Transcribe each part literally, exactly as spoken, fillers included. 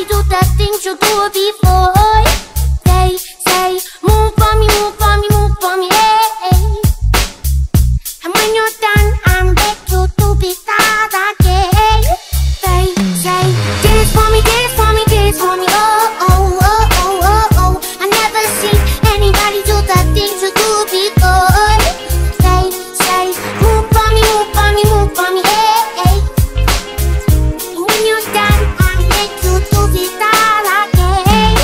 anybody do the things you do before. They say, move for me, move for me, move for me, hey. And when you're done, I'm back to do it again. They say, dance for me, dance for me, dance for me, oh, oh, oh, oh, oh, oh. I never seen anybody do the things you do before. They say, move for me, move for me, move for me, hey. And when you're done, I'm back to do it again.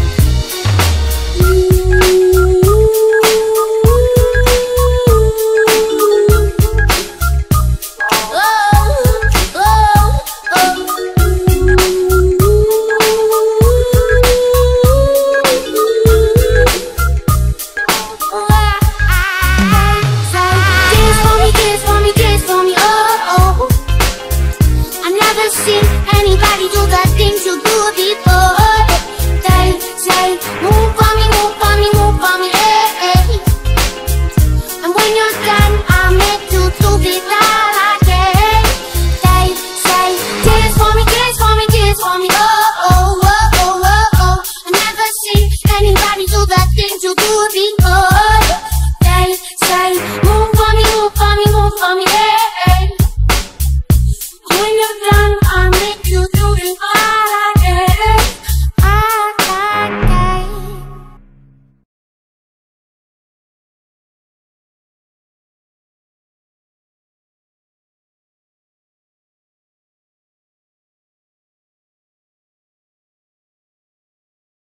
Seen anybody do the things you do before. They say, move for me, move for me, move for me, hey, hey. And when you're done, I'll make you do it.